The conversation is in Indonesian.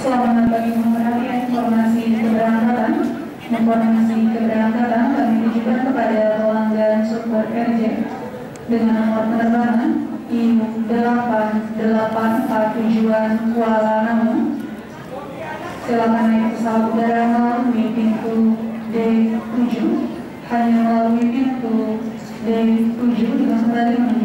Selamat pagi, informasi keberangkatan. Kami ditujukan kepada pelanggan Super RJ dengan nomor penerbangan IU884 tujuan Kuala Namu. Silakan naik pesawat udara melalui pintu D7, hanya melalui pintu D7 dengan kembali